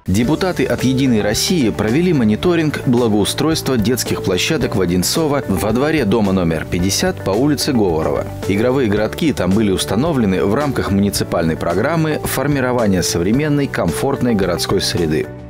Депутаты от «Единой России» провели мониторинг благоустройства детских площадок в Одинцово во дворе дома номер 50 по улице Говорова. Игровые городки там были установлены в рамках муниципальной программы формирования современной комфортной городской среды.